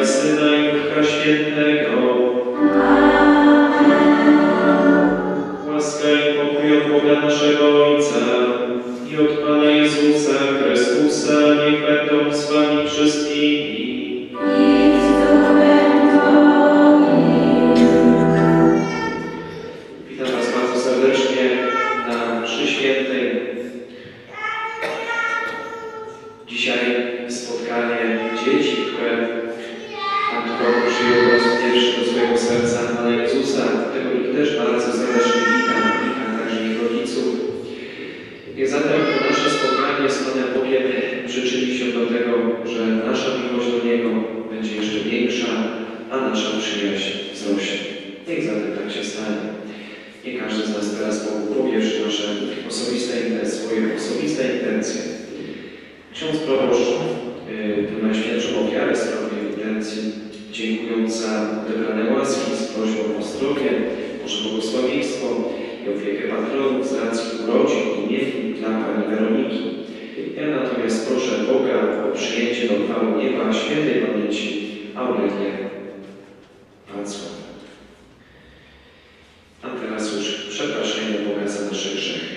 i Syna, i Ducha Świętego. Łaska i pokój od Boga naszego Ojca i od Pana Jezusa Chrystusa niech będą z wami wszystkimi. Witam was bardzo serdecznie na mszy świętej. Dzisiaj spotkanie dzieci, które Pan Bóg przyjął po raz pierwszy do swojego serca Pana Jezusa. Dlatego ich też bardzo serdecznie witam także ich rodziców. Niech zatem nasze spotkanie z Panem Bogiem przyczyni się do tego, że nasza miłość do Niego będzie jeszcze większa, a nasza przyjaźń wzrośnie. Niech zatem tak się stanie. Nie każdy z nas teraz Bogu powierzy nasze swoje osobiste intencje. Ksiądz proboszcz tę najświętszą ofiarę sprawuje intencji, dziękując za odebrane łaski z prośbą o zdrowie, Boże błogosławieństwo i opiekę patronów z racji urodzin i imienin dla Pani Weroniki. Ja natomiast proszę Boga o przyjęcie do chwały nieba świętej pamięci Aurelię Wacław. A teraz już przepraszajmy Boga za nasze grzechy.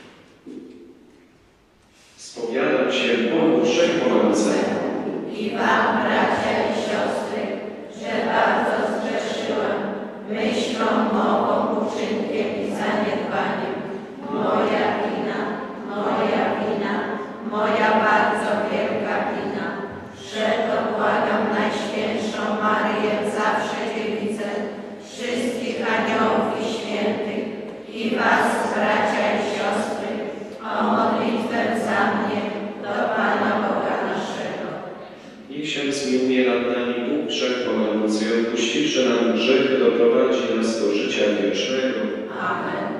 Spowiadam się Bogu Wszechmogącemu i wam, bracia i siostry, że bardzo zgrzeszyłam myślą, mową, uczynkiem i zaniedbaniem. Moja wina, moja bardzo wielka wina. Przeto błagam Najświętszą Maryję, zawsze Dziewicę, wszystkich aniołów i świętych i was, bracia i siostry, o modlitwę za mnie do Pana Boga naszego. Niech się zmiłuje nad nami Bóg Wszechmogący i odpuściwszy nam grzechy, doprowadzi nas do życia wiecznego. Amen.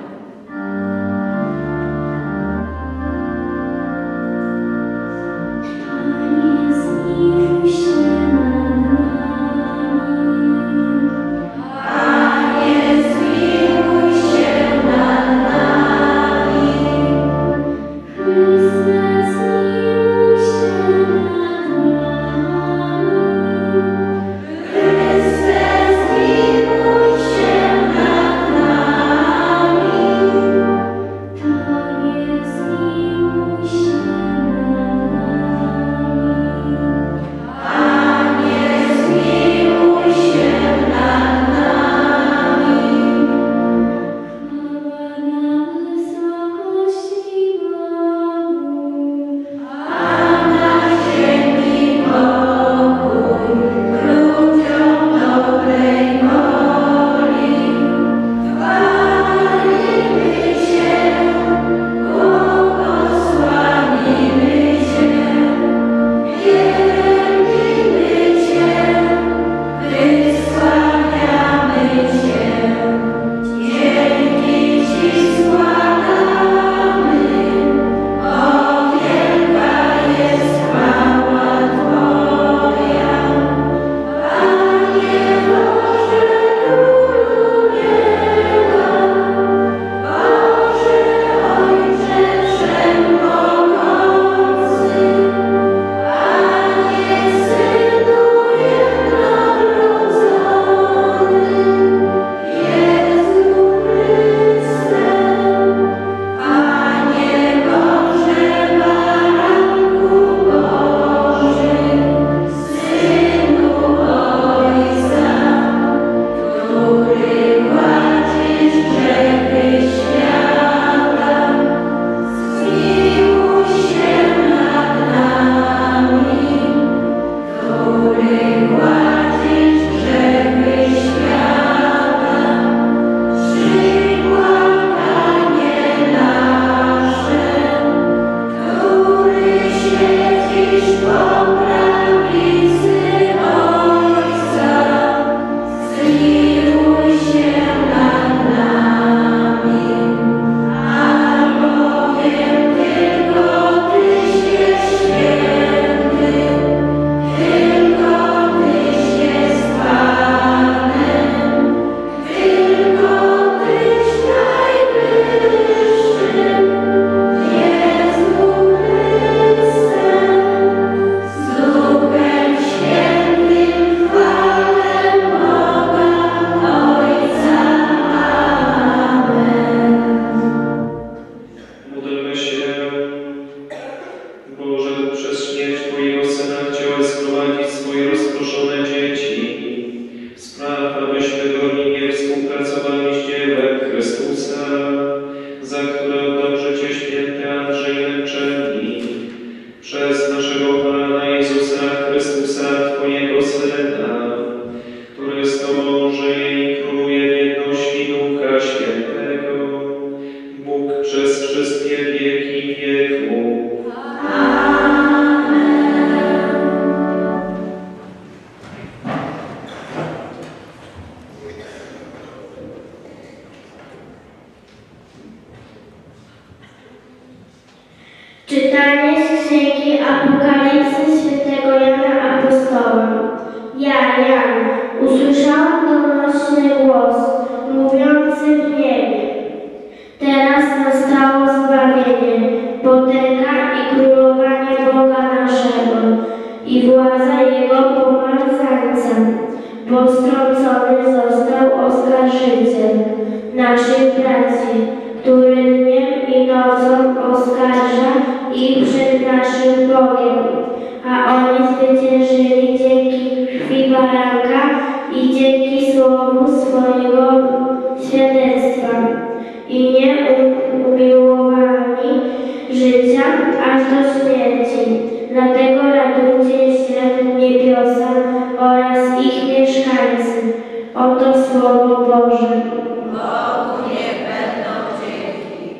Chryste, zmiłuj się nad nami. rozproszone dzieci. Spraw, abyśmy gorliwie współpracowali z dziełem Chrystusa, za które oddał życie święty Andrzej Lęczewnik, przez naszego Pana Jezusa Chrystusa, Twojego Syna, który z Tobą żyje i króluje w jedności Ducha Świętego, Bóg przez wszystkie wieki wieków. Czytanie z Księgi Apokalipsy świętego Jana Apostoła. Ja, Jan, usłyszałam donośny głos, mówiący w niebie. Teraz nastało zbawienie, potęga i królowanie Boga naszego i władza Jego pomazańca, bo strącony został oskarżyciel naszych braci, który dniem i nocą oskarża ich przed naszym Bogiem, a oni zwyciężyli dzięki krwi baranka i dzięki słowu swojego świadectwa i nie umiłowali życia aż do śmierci. Dlatego radujcie się niebiosa oraz ich mieszkańcy. Oto Słowo Boże. Bogu nie będą dzięki.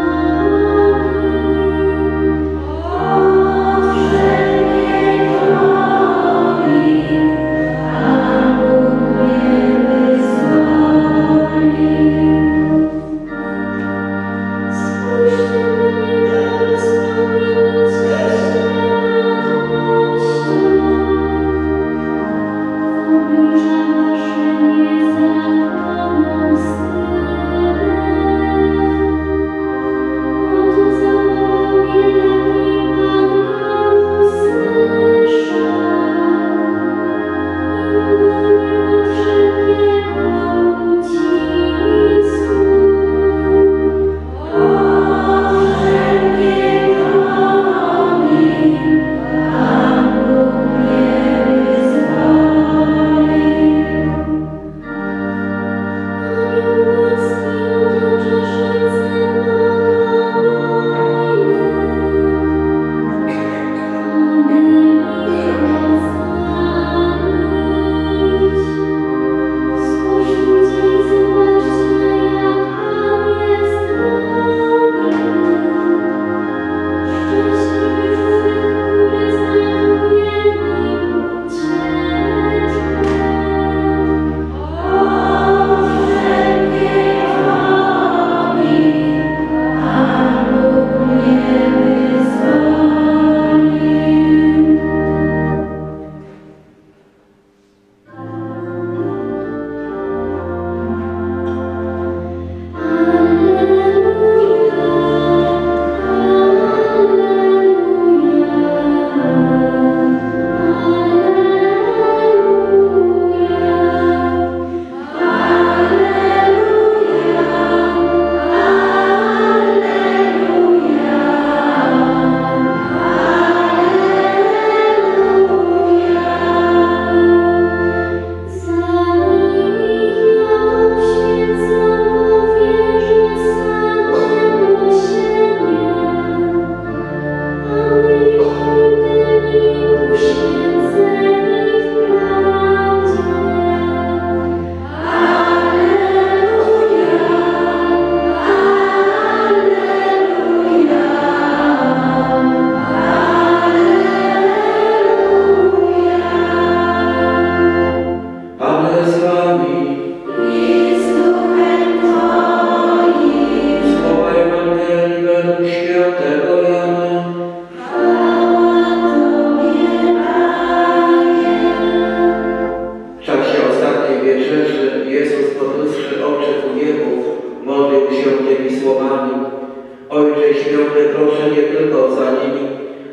Amen.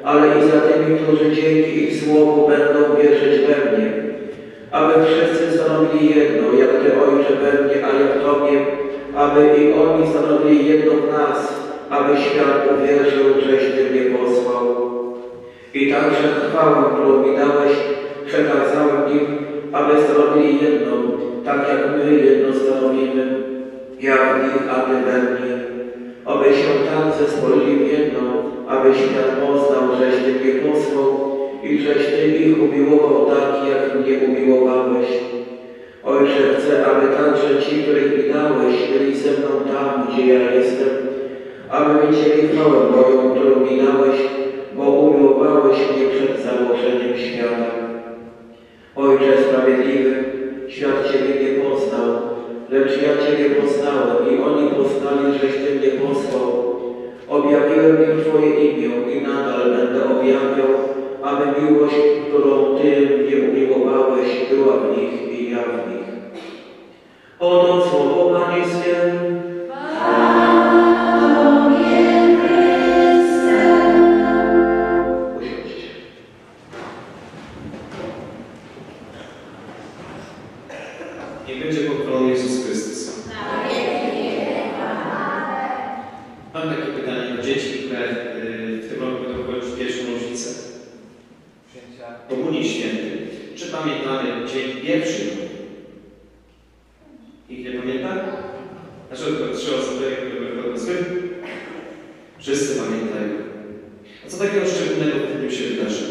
ale i za tymi, którzy dzięki ich słowu będą wierzyć we mnie. Aby wszyscy stanowili jedno, jak Ty, Ojcze, we mnie, a ja w Tobie, aby i oni stanowili jedno w nas, aby świat uwierzył, żeś Ty mnie posłał. I także chwałę, którą mi dałeś, przekazałem im, aby stanowili jedno, tak jak my jedno stanowimy, ja w nich, a Ty we mnie. Aby się tak zespolili w jedno, aby świat poznał, żeś Ty mnie posłał i żeś Ty ich umiłował tak, jak mnie umiłowałeś. Ojcze, chcę, aby także ci, których mi dałeś, byli ze mną tam, gdzie ja jestem, aby widzieli chwałę moją, którą mi dałeś, bo umiłowałeś mnie przed założeniem świata. Ojcze sprawiedliwy, świat Ciebie nie poznał, lecz ja Ciebie poznałem i oni poznali, żeś Ty mnie posłał. Objawiłem im Twoje imię i nadal będę objawiał, aby miłość, którą Ty mnie umiłowałeś, była w nich i ja w nich. Oto słowo Pańskie. Niech będzie pochwalony Jezus Chrystus. Mam takie pytanie do dzieci, które w tym roku będą chodzić pierwszą rocznicę Komunii Świętej. Czy pamiętamy dzień pierwszy? Nikt nie pamięta? Znaczy tylko 3 osoby, które wychodzą. Wszyscy pamiętają. A co takiego szczególnego w tym dniu się wydarzyło?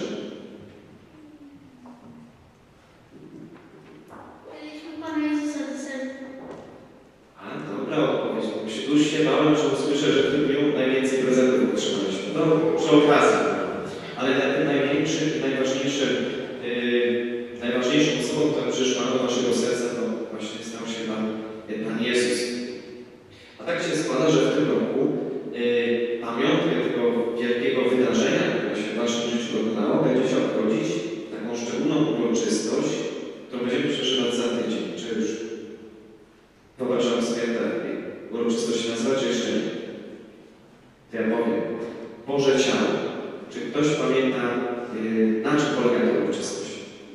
Dobra odpowiedź, bo się już się bałem, że usłyszę, że w tym dniu najwięcej prezentów otrzymaliśmy. No, przy okazji. Ale tym największym i najważniejszą osobą, która przyszła do naszego serca, to właśnie stał się Pan Jezus. A tak się składa, że w tym roku pamiątkę tego wielkiego wydarzenia, które się w naszym życiu dokonało, będzie się obchodzić taką szczególną uroczystość, którą będziemy przeżywać za tydzień, czy już wyobrażam sobie, jak ta uroczystość się nazywa, czy jeszcze nie? To ja powiem. Boże Ciało. Czy ktoś pamięta, na czym polega ta uroczystość?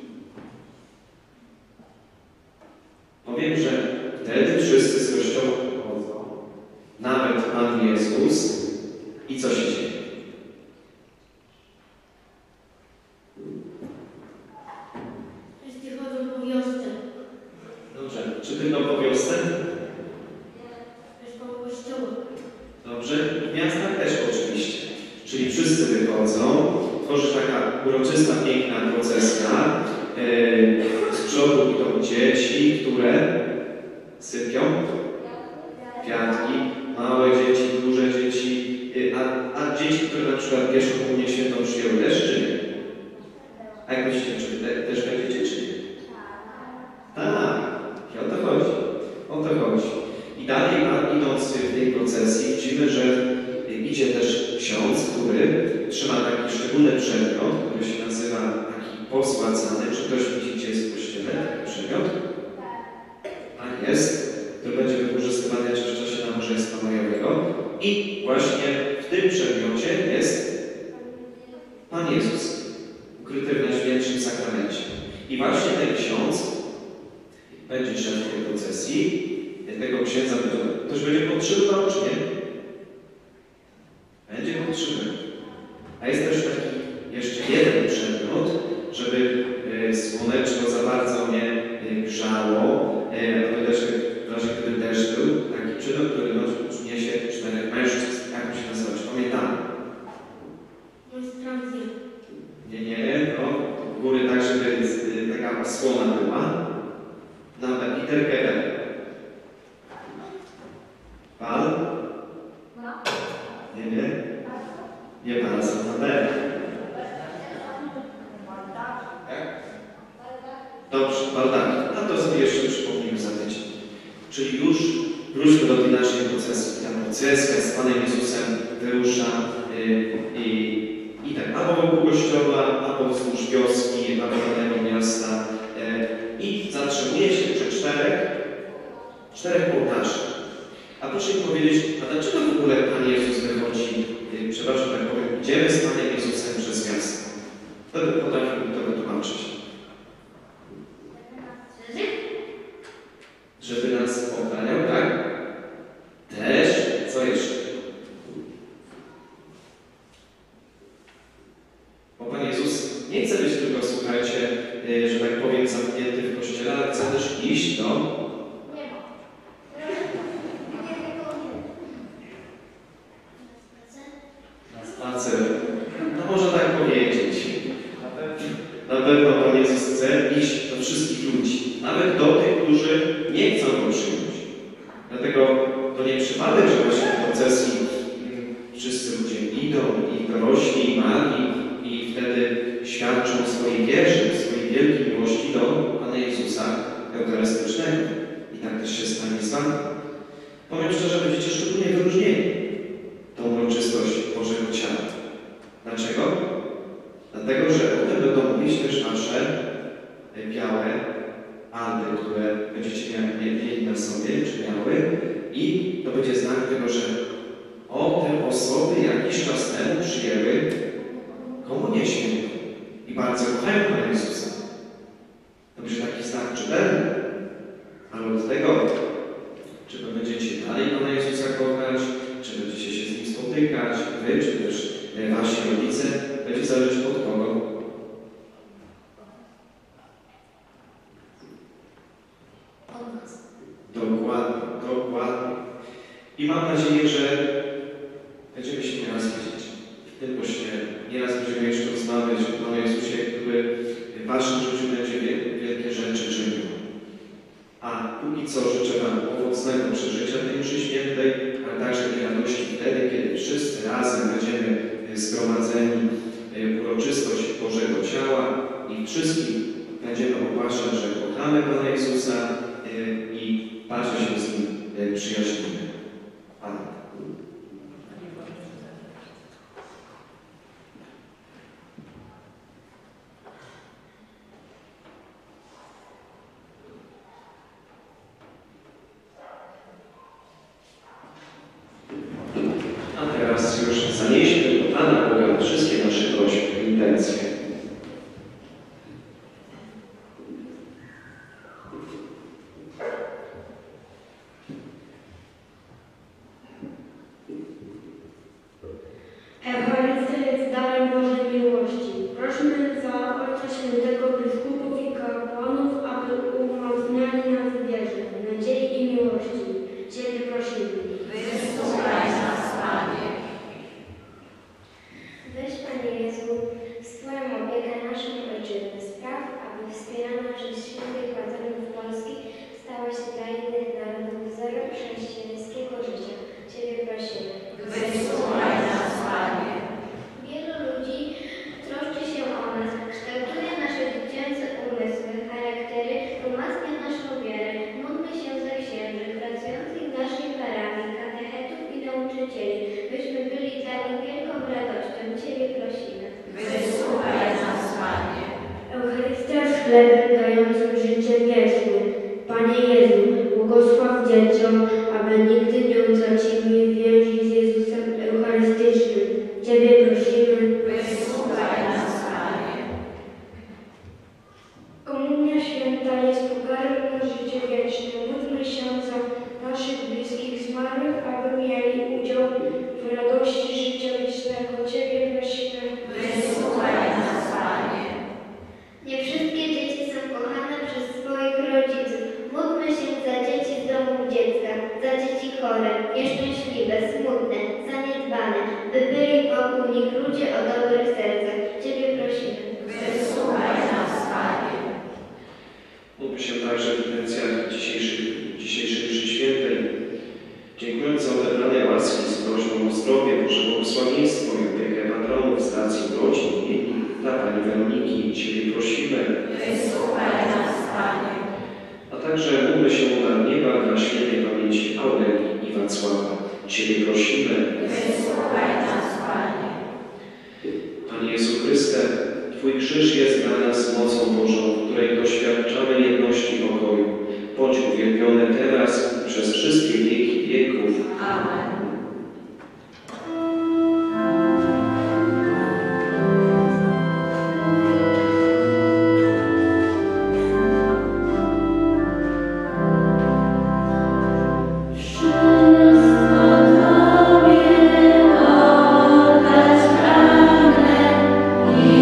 Powiem, że wtedy wszyscy z Kościoła chodzą, nawet Pan Jezus. I co się dzieje? Wszyscy chodzą po wiosce. Dobrze. Czy tylko po wiosce? Też po kościołach. Dobrze. W miastach też oczywiście. Czyli wszyscy wychodzą, tworzy taka uroczysta, piękna procesja. Z przodu idą dzieci, które sypią kwiatki, małe dzieci, duże dzieci, a dzieci, które na przykład pierwszą Komunię Świętą przyjęły też, czy nie? A jak myślicie, czy też będziecie, czy nie? Tak, i o to chodzi. O to chodzi. I dalej, idąc w tej procesji, widzimy, że idzie też ksiądz, który trzyma taki szczególny przedmiot, który się nazywa taki posłacany. Czy ktoś widzi, gdzie jest w kościele taki przedmiot? Tak jest. Który będzie wykorzystywany w czasie nabożeństwa majowego. I właśnie w tym przedmiocie jest Pan Jezus, ukryty w Najświętszym Sakramencie. I właśnie ten ksiądz będzie szedł w tej procesji. Tego księdza ktoś będzie podtrzymywał, czy nie? Będzie podtrzymywał. A jest też taki jeszcze jeden przedmiot, żeby słoneczko za bardzo nie grzało, aby też w razie gdyby deszcz był, taki przedmiot, który niesie 4 mężczyzn. Jak się nazywać? Pamiętamy? Monstrancja. Nie, no. W góry tak, żeby taka słona była. Na literkę B. Pal? Nie. Nie parasol na B. Dobrze, baldaki. A to sobie jeszcze przypomnimy za tydzień. Czyli już wróćmy do tej naszej procesji. Ta procesja z Panem Jezusem wyrusza i tak albo wokół kościoła, albo wzdłuż wioski, albo danego miasta. I zatrzymuje się przy 4 ołtarzach. A proszę mi powiedzieć, a dlaczego w ogóle Pan Jezus wychodzi, przepraszam, tak powiem, idziemy z Panem Jezusem przez dom? Nie ma. Na spacer. No może tak powiedzieć. Na pewno Pan Jezus chce iść do wszystkich ludzi, nawet do tych, którzy nie chcą Go przyjąć. Dlatego to nie przypadek, że właśnie w procesji wszyscy ludzie idą, i dorośli, i mali, i wtedy świadczą o swojej wierze, swojej wielkiej miłości do Pana Jezusa Eucharystycznego. I tak też się stanie z Wami. Powiem szczerze, będziecie szczególnie wyróżnieni tą uroczystość Bożego Ciała. Dlaczego? Dlatego, że o tym będą mówić też Wasze białe alby, które będziecie mieli na sobie, czy miały, i to będzie znak tego, że te osoby jakiś czas temu przyjęły komunię świętą i bardzo kochają Pana Jezusa. To będzie taki znak czytelny, ale od tego, czy to będziecie dalej Pana Jezusa kochać, czy będziecie się z Nim spotykać, Wy, czy też Wasi rodzice, będzie zależeć od kogo? Od nas. Dokładnie, dokładnie. I mam nadzieję, że będziemy się nieraz widzieć. W tym poście nieraz będziemy jeszcze rozmawiać o Panu Jezusie, który w Waszym życiu będzie wielkie rzeczy czynił. A póki co życzę Wam owocnego przeżycia tej mszy świętej, ale także tej radości wtedy, kiedy wszyscy razem będziemy zgromadzeni w uroczystość Bożego Ciała i wszystkim będziemy ogłaszać, że kochamy Pana Jezusa i bardzo się z Nim przyjaźnimy. Amen. A teraz już zanieśmy do Pana Boga wszystkie nasze prośby i intencje. Eucharystia jest darem Bożej miłości. Prośmy za Ojca Świętego, biskupów i kapłanów, aby umacniali nas w wierze, nadziei i miłości. Ciebie prosimy. Wysłuchaj nas, Panie. Weź, Panie Jezu, w swoją opiekę naszą ojczyznę. Spraw, aby wspierana przez świętych patronów Polski stała się dla innych narodów wzorem chrześcijańskiego życia. Ciebie prosimy. Wysłuchaj nas, Panie. Wielu ludzi troszczy się o nas, kształtuje nasze dziecięce umysły, charaktery, umacnia naszą wierę. Módlmy się za księży, pracujących w naszej parafii, katechetów i nauczycieli, byśmy byli dla nich wielką radością. Ciebie prosimy. Wysłuchaj nas, Panie. Eucharystia jest chlebem dającym życie wieczne. Panie Jezu, błogosław dzieciom, aby nigdy nie utracili więzi z Jezusem Eucharystycznym. Ciebie prosimy. Wysłuchaj nas, Panie. Komunia święta jest pokarmem na życie wieczne. Módlmy się za naszych bliskich zmarłych, aby mieli udział w radości życia wiecznego. Ciebie prosimy. Wysłuchaj nas, Panie. Nie wszystkie dzieci są kochane przez swoich rodziców. Módlmy się za dzieci z domu dziecka, za dzieci chore, nieszczęśliwe, smutne, zaniedbane, by byli wokół nich ludzie o dobrych sercach. Ciebie prosimy. Wysłuchaj nas, Panie. Módlmy się także w intencjach dzisiejszej mszy świętej, dziękując za odebrane łaski z prośbą o zdrowie, Boże błogosławieństwo i opiekę patronów z racji urodzin i dla Pani Weroniki. Ciebie prosimy. Wysłuchaj nas, Panie. A także módlmy się o dar nieba dla świętej pamięci Aurelii i Wacława. Ciebie prosimy. Wysłuchaj nas, Panie. Panie Jezu Chryste, Twój krzyż jest dla nas mocą Bożą, w której doświadczamy jedności i pokoju. Bądź uwielbiony teraz i przez wszystkie wieki wieków. Amen.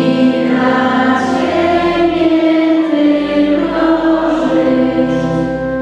Ciebie tylko żyć.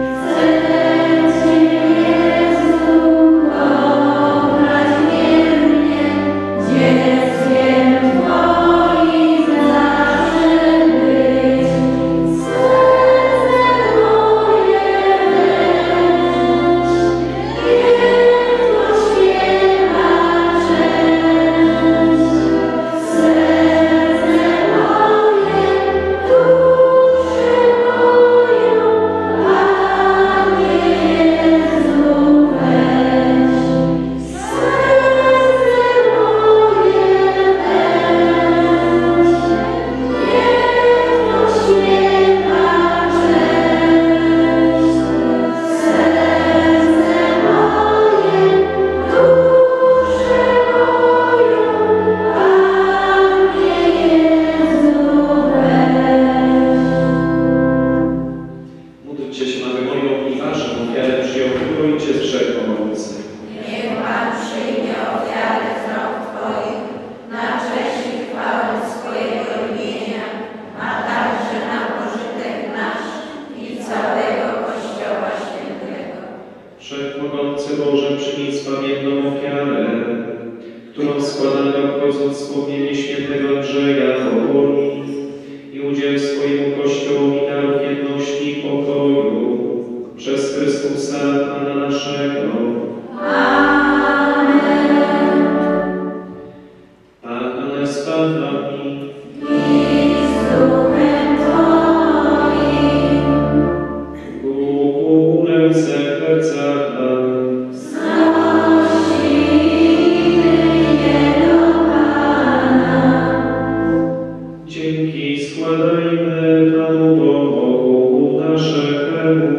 Andrzeja powoli i udziel swojemu Kościołowi dar jedności i pokoju przez Chrystusa Pana naszego. Amen. Pan z Panami. I z duchem Twoim. Ku ręce serca damy. Dzięki składajmy Panu Bogu naszemu.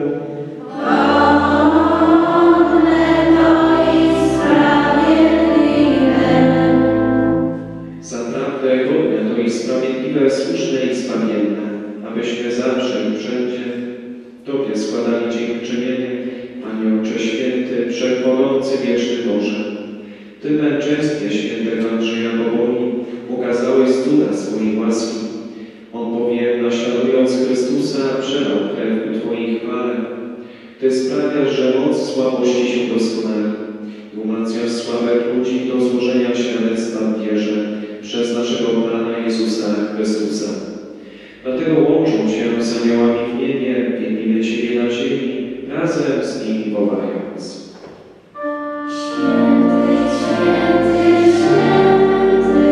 Zaprawdę godne to i sprawiedliwe, słuszne i zbawienne, abyśmy zawsze i wszędzie Tobie składali dziękczynienie, Panie Ojcze Święty, Wszechmogący, Wieczny Boże. Ty w męczeństwie świętego Andrzeja Powoli ukazałeś cuda swojej łaski. On bowiem, naśladując Chrystusa, przelał krew ku Twojej chwale. Ty sprawiasz, że moc słabości się doskonali i umacniasz słabych ludzi do złożenia świadectwa w wierze przez naszego Pana Jezusa Chrystusa. Dlatego łączą się z aniołami w niebie, wielbimy Ciebie na ziemi, razem z nimi wołając. Święty, święty, święty,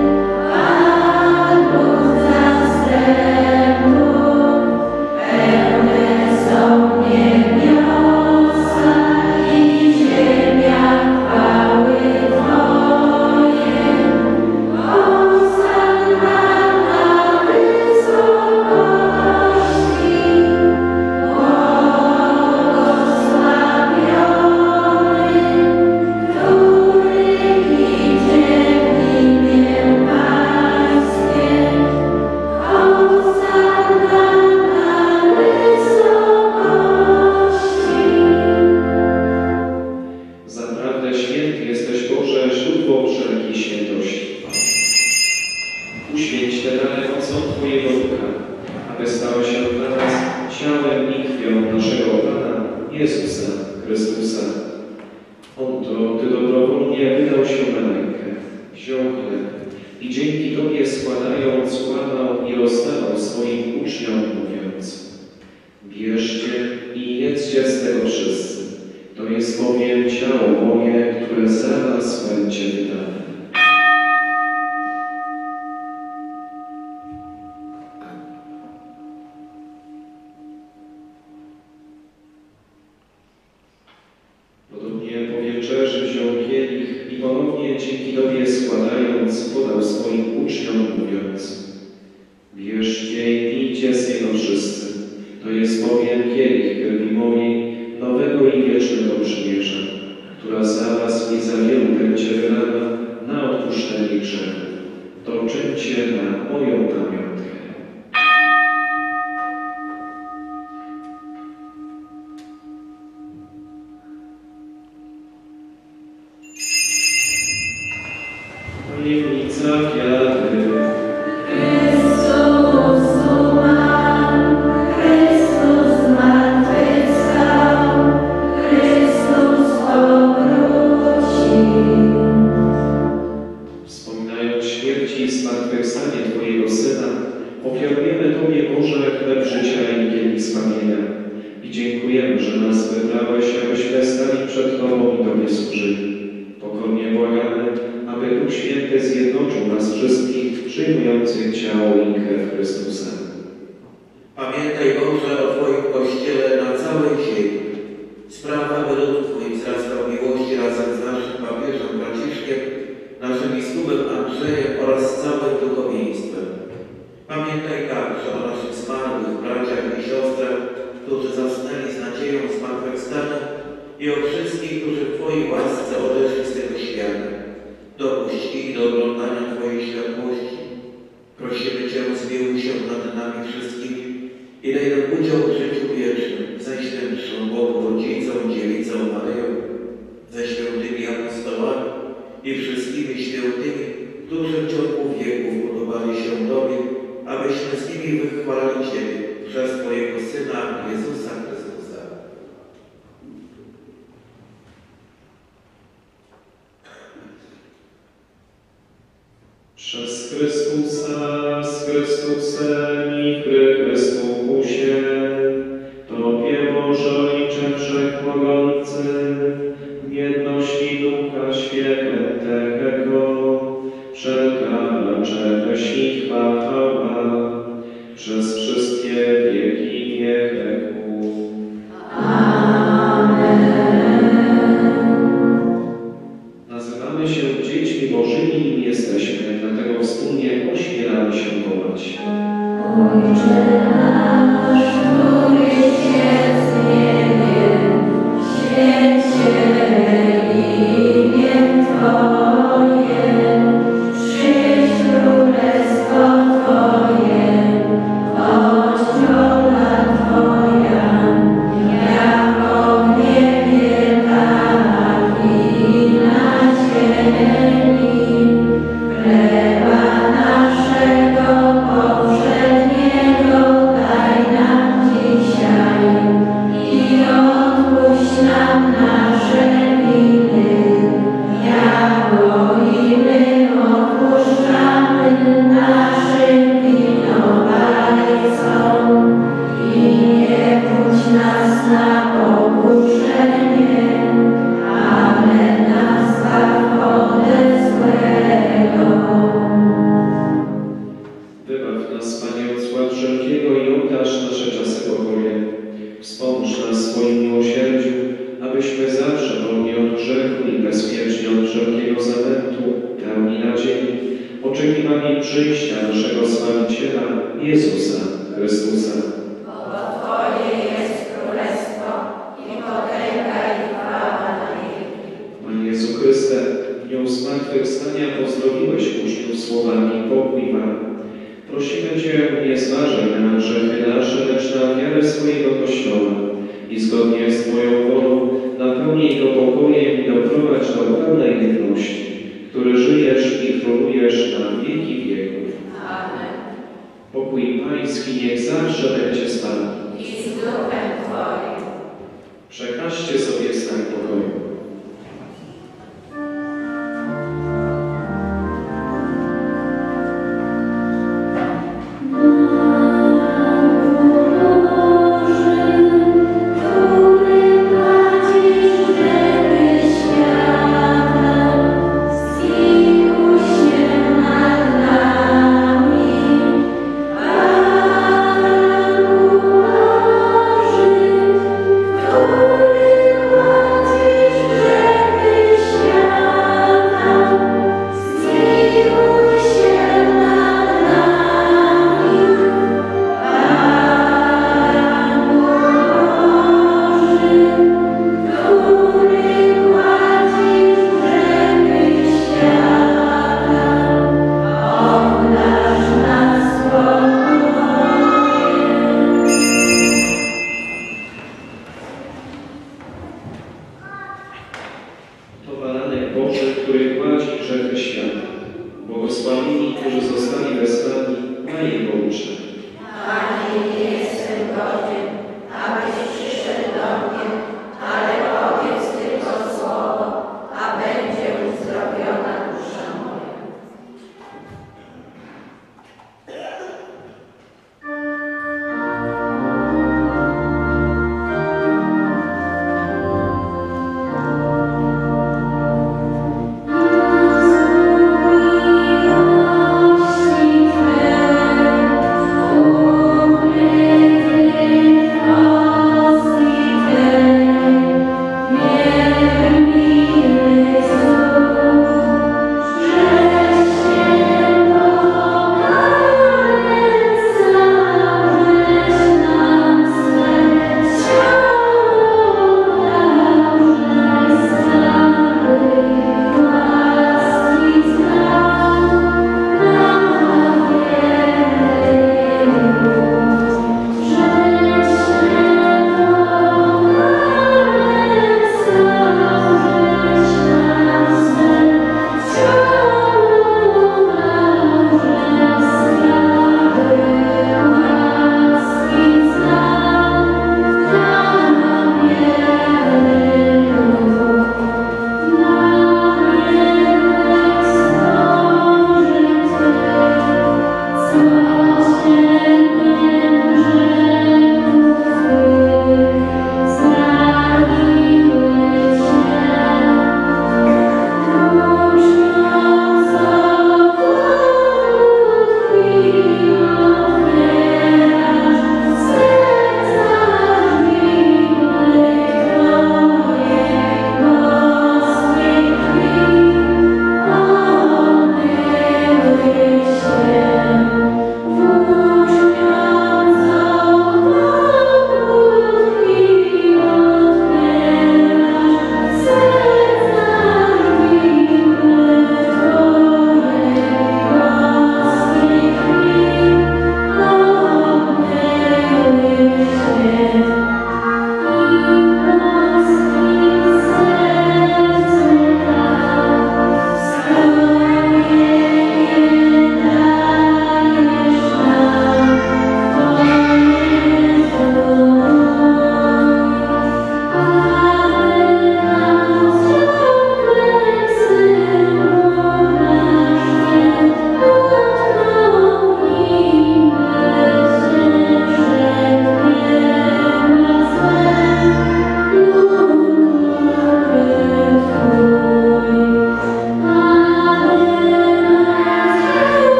Pan Bóg zastępów, pełne są niebiosa i ziemia chwały Twojej. Hosanna na wysokości, Zaprawdę święty jesteś, Boże, źródło wszelkiej świętości. Uświęć te dary mocą Twojego Ducha, aby stały się dla nas ciałem i krwią naszego Pana Jezusa Chrystusa. On to, Ty dobrowolnie wydał się na rękę, wziął chleb i dzięki Tobie składając, łamał i rozdawał swoim uczniom, mówiąc: bierzcie i jedzcie z tego wszyscy. To jest bowiem ciało moje, które za was będzie wydane. Podobnie po wieczerzy wziął kielich i ponownie dzięki Tobie składając, podał swoim uczniom, mówiąc: bierzcie i pijcie z niego wszyscy. To jest bowiem kielich krwi mojej, nowego i wiecznego przymierza, która za was i za wielu będzie wylana na odpuszczenie grzechów. To czyńcie na moją pamiątkę. Tajemnica wiary. Chrystus umarł, Chrystus zmartwychwstał, Chrystus powrócił. Wspominając śmierć i zmartwychwstanie Twojego Syna, ofiarujemy Tobie, Boże, chleb życia i kielich zbawienia. I dziękujemy, że nas wybrałeś, abyśmy stali przed Tobą i Tobie służyli. Pokornie błagamy, aby Duch Święty zjednoczył nas wszystkich, przyjmujących ciało i krew Chrystusa. Pamiętaj, Boże, o Twoim Kościele na całej ziemi. Sprawa, by lud Twój wzrastał w miłości razem z naszym papieżem Franciszkiem, naszym biskupem Andrzejem oraz całym duchowieństwem. Pamiętaj także o naszych zmarłych braciach i siostrach, którzy zasnęli z nadzieją zmartwychwstania i o wszystkich, którzy w Twojej łasce odeszli z tego świata. Dopuść ich do oglądania Twojej światłości. Prosimy Cię, zmiłuj się nad nami wszystkimi i daj nam udział w życiu wiecznym ze Świętszą Bogu Rodzicą, Dziewicą Maryją, ze świętymi apostołami i wszystkimi świętymi, którzy w ciągu wieków podobali się Tobie, abyśmy z nimi wychwalali Ciebie przez Twojego Syna Jezusa Chrystusa. Przez Chrystusa Chrystusa, z Chrystusem i w Chrystusie, Tobie Boże Ojcze Wszechmogący, w jedności Ducha Świętego, wszelka cześć i chwała przez wszystkie wieki wieków. Nazywamy się dziećmi Bożymi i jesteśmy, dlatego wspólnie ośmielamy się wołać. Ojcze nasz, któryś jest w niebie, święć się imię Twoje, przyjdź królestwo Twoje, chodź wola Twoja, jako w niebie, tak i na ziemi. Chleba naszego powszedniego daj nam dzisiaj i odpuść nam nasze winy, jako i my odpuszczamy naszym winowajcom. I nie wódź nas na pokuszenie, ale nas zbaw ode złego. Wybaw nas, Panie, od zła wszelkiego i obdarz nasze czasy pokojem. Wspomóż nas w swoim miłosierdziu, abyśmy zawsze wolni od grzechu i bezpieczni od wszelkiego zamętu, pełni nadziei, oczekiwani przyjścia naszego Zbawiciela, Jezusa Chrystusa. Bo Twoje jest królestwo i potęga i chwała na wieki. Panie Jezu Chryste, w dniu zmartwychwstania pozdrowiłeś uczniów słowami pokój Wam. Prosimy Cię, nie zważaj na grzechy nasze, lecz na wiarę swojego Kościoła i zgodnie z Twoją wolą napełnij go pokojem i doprowadź do pełnej jedności, który żyjesz i królujesz na wieki wieków. Amen. Pokój Pański niech zawsze będzie z Panem. I z duchem Twoim. Przekażcie sobie znak pokoju. Który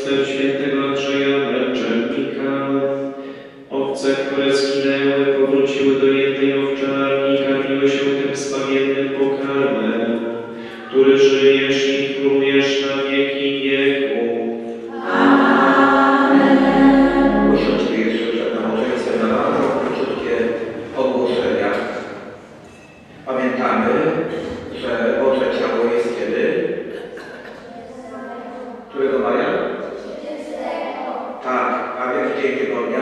serc świętego Andrzeja Męczennika. Owce, które zginęły, powróciły do jednej owczarni i karmiły się tym zbawiennym pokarmem, który żyjesz i królujesz na wieki wieków. Usiądźmy jeszcze przed nabożeństwem na bardzo krótkie ogłoszenia. Pamiętamy, że Boże Ciało jest kiedy? Którego maja? Tak, a w jaki dzień tygodnia?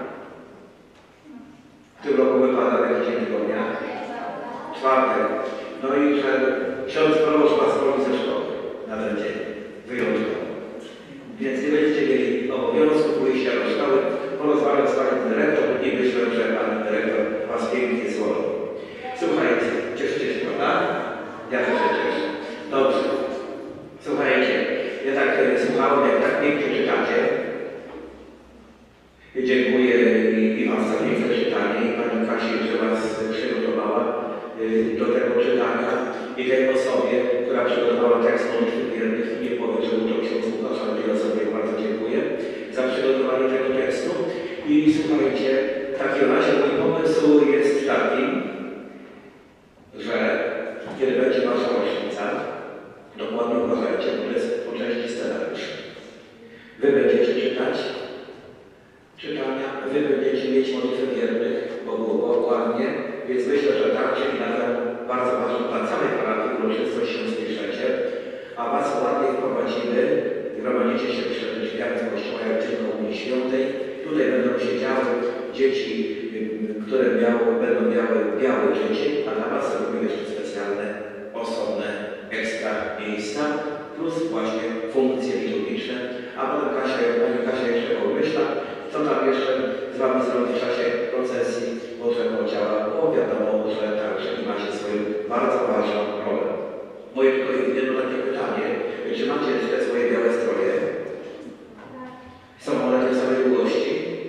W tym roku wypada w jaki dzień tygodnia? Czwartek. No i że ksiądz proboszcz was woli ze szkoły na ten dzień. Wyjątkowo. Więc nie będziecie mieli obowiązku pójścia do szkoły. Porozmawiam z panem dyrektor i myślę, że pan dyrektor was pięknie złożył. Słuchajcie, cieszycie się, prawda? Ja też się cieszę. Dobrze. Słuchajcie, ja tak słuchałem, jak tak pięknie czytacie. Dziękuję i wam za piękne czytanie i pani Kasi, że was przygotowała do tego czytania i tej osobie, która przygotowała tekst modlitwy wiernych i nie powiem, że był to ksiądz Łukasz, ale tej osobie bardzo dziękuję za przygotowanie tego tekstu. I słuchajcie, w takim razie mój pomysł jest taki, że kiedy będzie wasza rocznica, dokładnie uważajcie, bo to jest po części scenariusz. Wy będziecie czytać czytania, wy będziecie mieć modlitwę wiernych, bo było ładnie, więc myślę, że tam, czyli na tę bardzo ważną dla całej parafii uroczystość się spieszecie, a was ładnie wprowadzimy, gromadzicie się przed drzwiami z kościoła jak dzień Komunii Świętej. Tutaj będą siedziały dzieci, które będą miały biały dzieci, a dla was robimy jeszcze specjalne, osobne, ekstra miejsca, plus właśnie funkcje liturgiczne, a potem pani Kasia jeszcze pomyśla, co tam jeszcze z wami zrobić w czasie procesji Bożego Ciała, bo wiadomo, że także i macie swoją bardzo ważną rolę. Moje tylko jedno takie pytanie, czy macie te swoje białe stroje? Są one tej samej długości?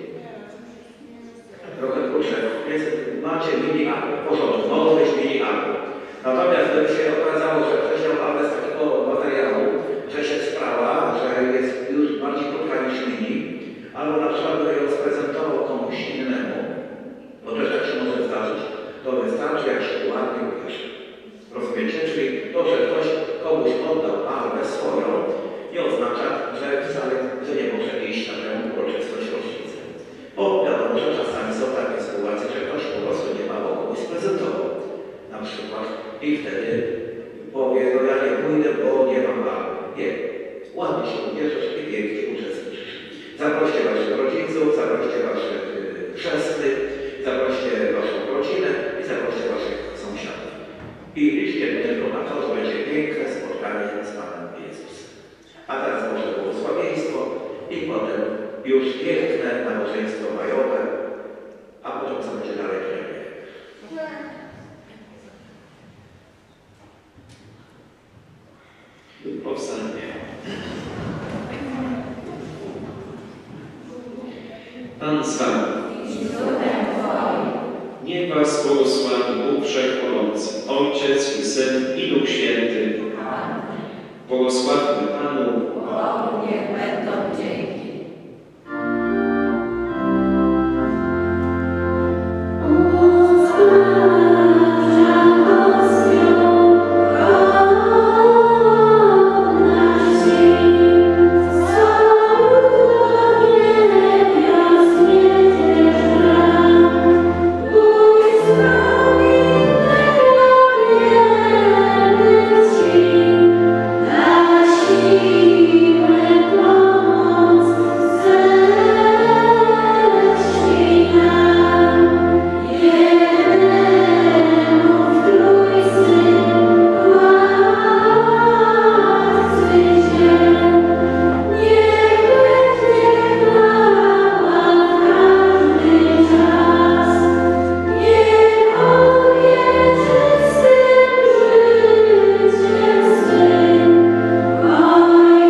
Trochę krótsze, więc macie mini album, w porządku, może być mini album. Natomiast gdyby się okazało, że ktoś miał album z takiego materiału, że się sprawa, że jest już bardziej krótka niż mini, albo na przykład by ją sprezentował komuś innemu, bo też tak się może zdarzyć, to wystarczy, jak się ładnie ubierze. Rozumiecie? Czyli to, że ktoś komuś oddał albę swoją, nie oznacza, że wcale że nie może iść na tę uroczystość rocznicy. Bo wiadomo, że czasami są takie sytuacje, że ktoś po prostu nie ma komuś sprezentował. Na przykład i wtedy powie, no ja nie pójdę, bo nie mam alby. Nie. Ładnie się ubierzesz i pięknie uczestniczysz. Zaproście waszych rodziców, zaproście waszych chrzestnych, zaproście waszą rodzinę i zaproście waszych sąsiadów. I liczcie tylko na to, że będzie piękne spotkanie z Panem Jezusem. A teraz Boże błogosławieństwo i potem już piękne nabożeństwo majowe, a potem co będzie dalej premie. Powstanie. Pan z wami. Niech was błogosławi Bóg Wszechmogący, Ojciec i Syn i Duch Święty. Błogosławmy Panu. Bogu niech będą dzięki. Ojcze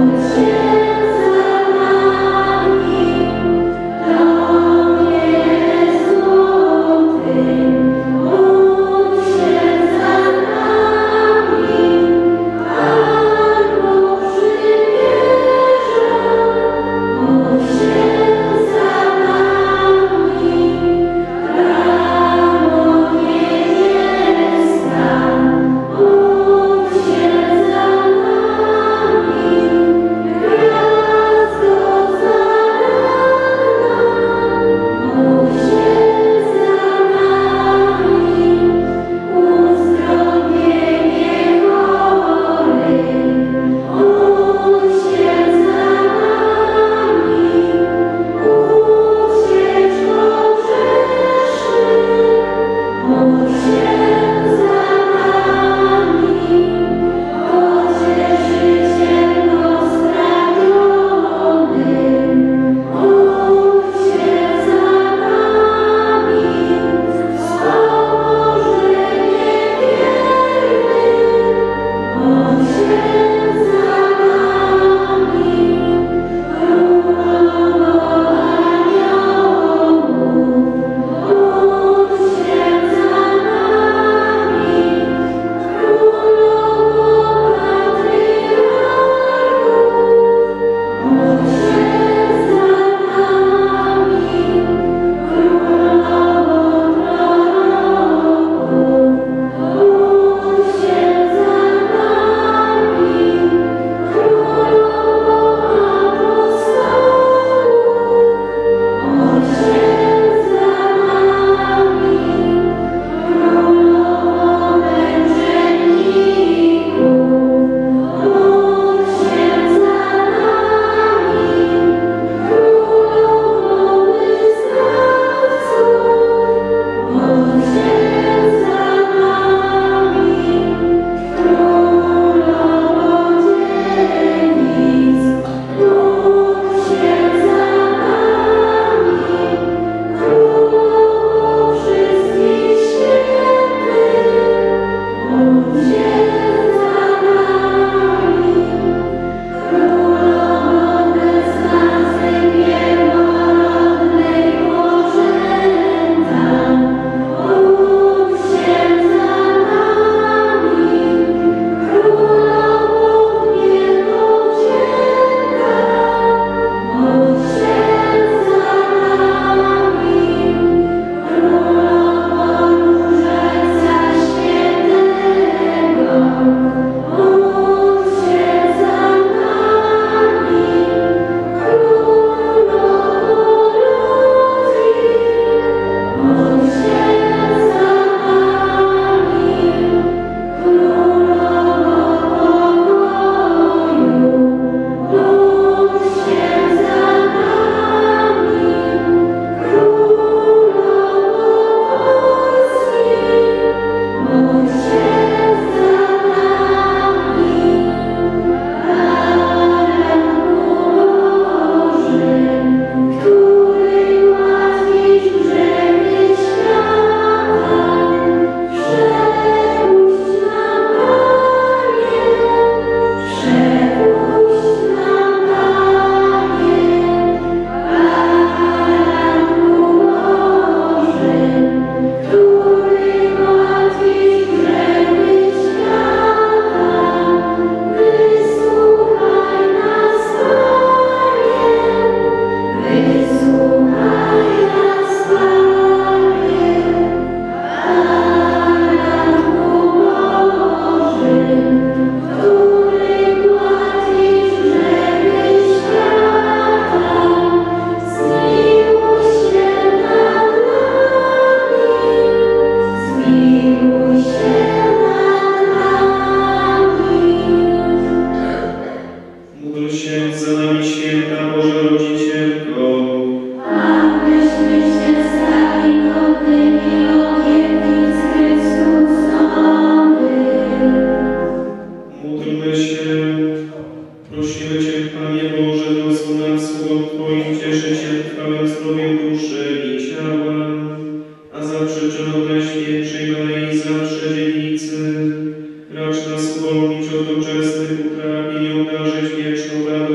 Racz nas uwolnić od doczesnych utrapień i obdarzyć wieczną radość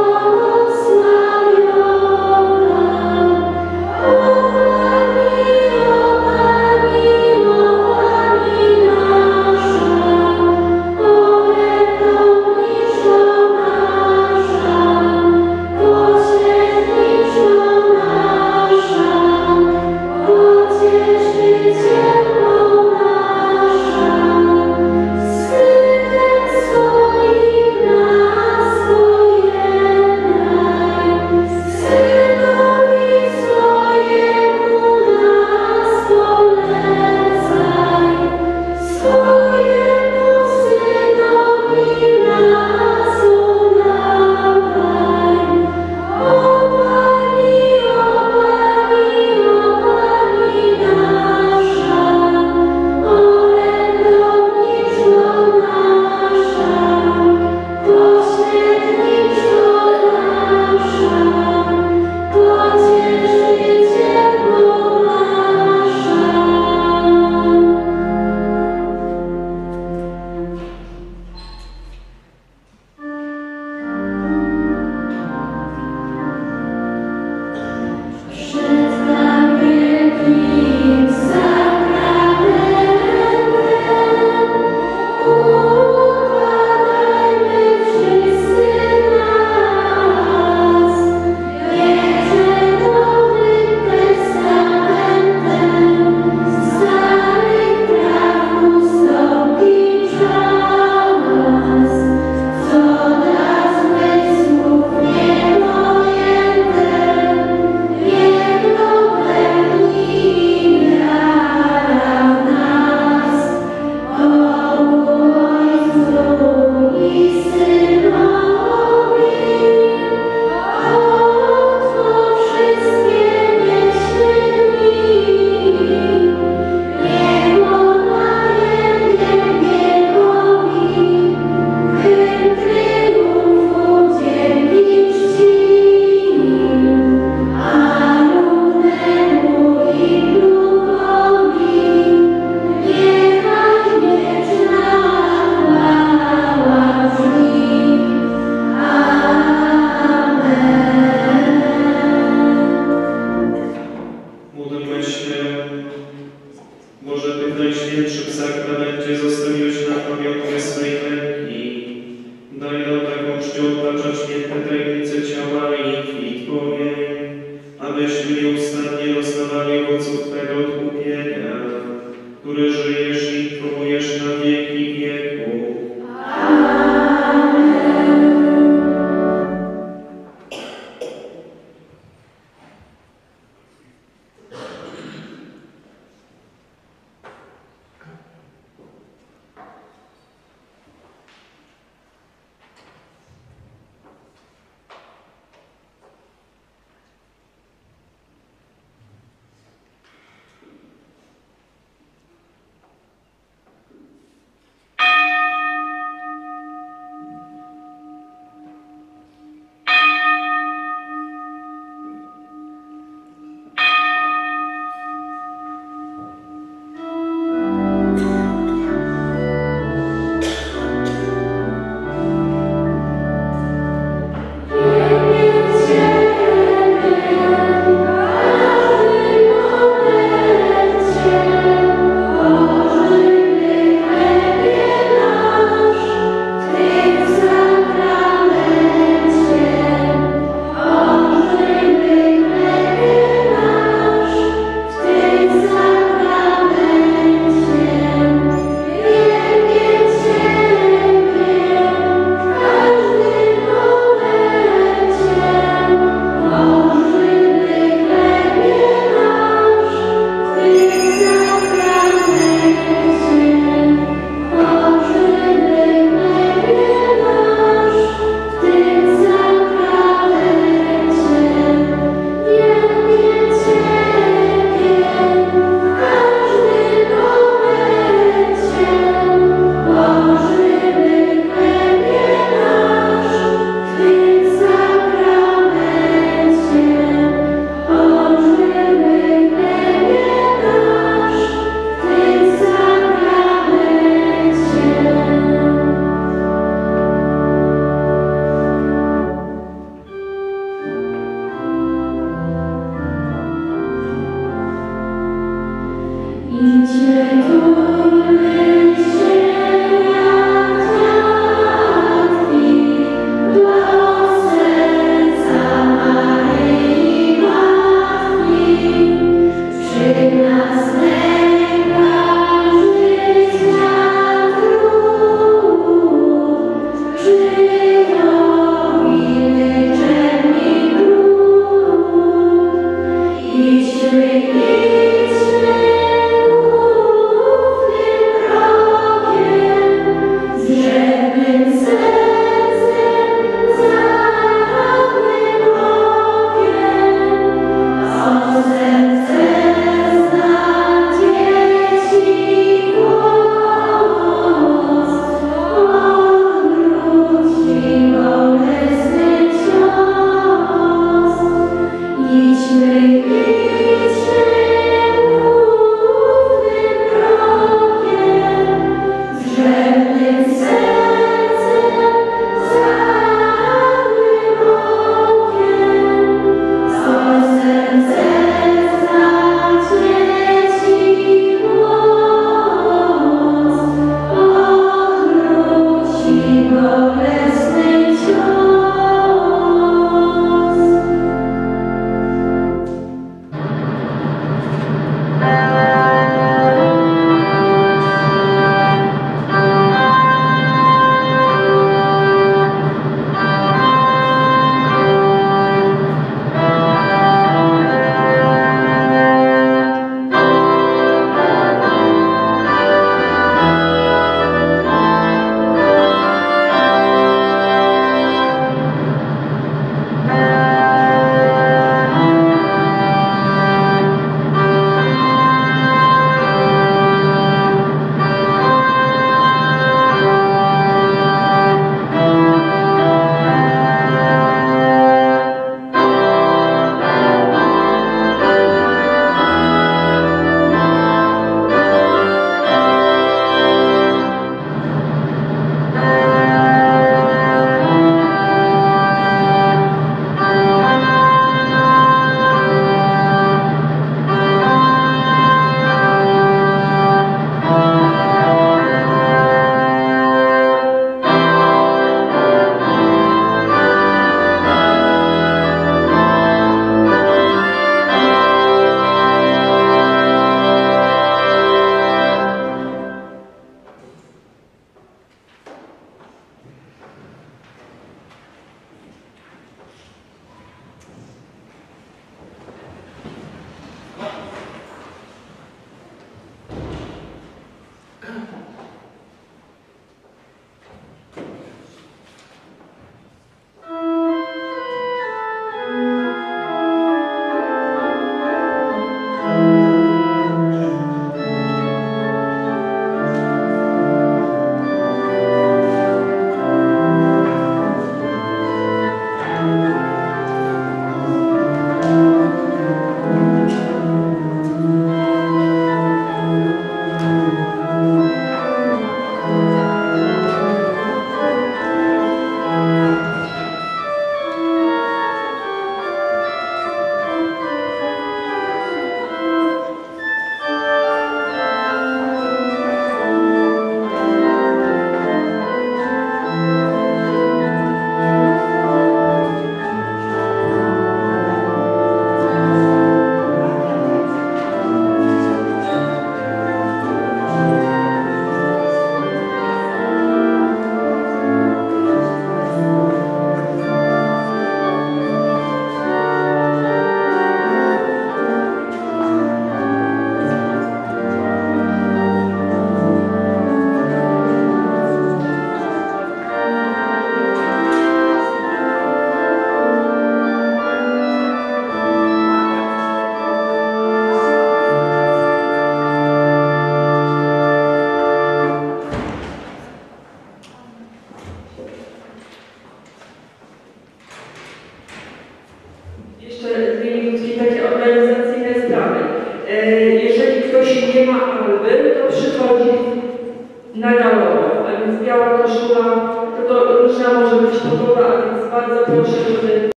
Jeszcze dwie minutki takie organizacyjne sprawy. Jeżeli ktoś nie ma alby, to przychodzi na galowę, a więc biała koszula, tylko różna może być pogoda, a więc bardzo proszę, żeby